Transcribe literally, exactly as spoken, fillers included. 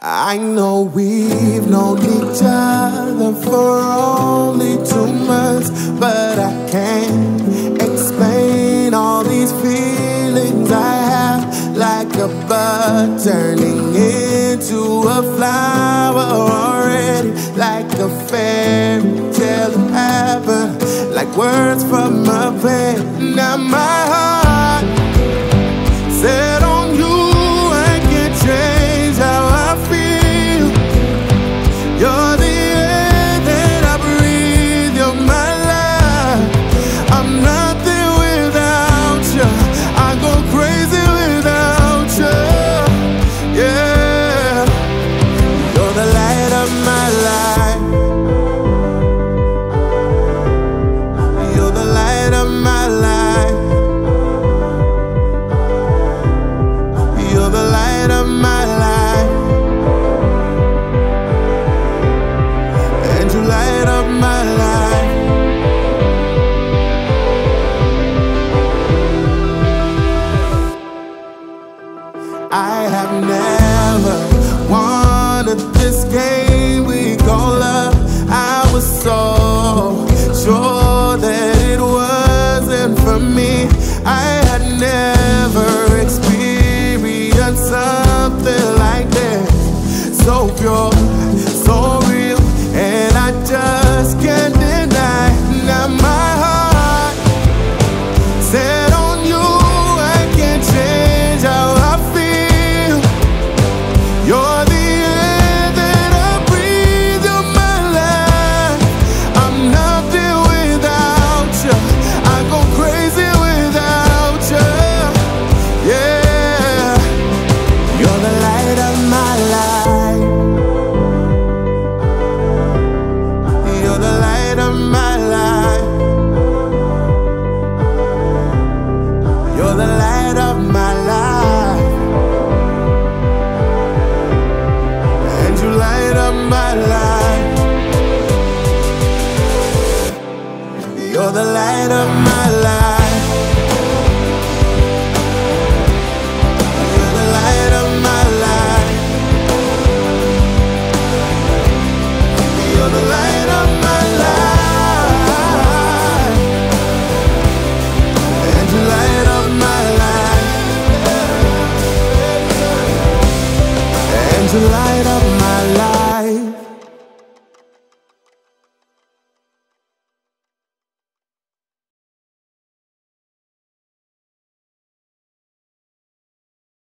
I know we've known each other for only two months, but I can't explain all these feelings I have, like a bud turning into a flower already, like a fairy tale that happened, like words from a page. Now my heart set on you, I can't change how I feel. You're the air that I breathe, you're my life. I'm nothing without you, I go crazy without you. Yeah, you're the light of my life. You're the light of my life. You're the light of my life. And you light up my life. I have never wanted this game we call love. I was so sure that it wasn't for me. I had never experienced something like this. So pure, so real, and I just can't deny. Now my heart set on you, I can't change how I feel. You're the air that I breathe, you're my life. I'm nothing without you, I go crazy without you. Yeah, you're the light of my life. You're the light of my life. You're the light of my life. And you light up my life. You're the light of my life. You're the light of my life. You're the light of my life. And you light up my life. And you light up